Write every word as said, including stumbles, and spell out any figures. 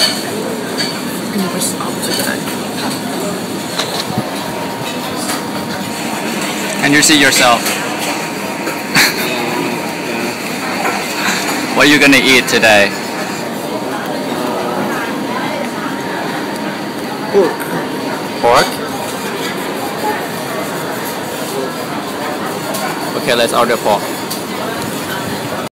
อันนี้ก็ชอบสุดเลย And you see yourself. What are you gonna eat today? Pork. Pork? Okay, let's order pork.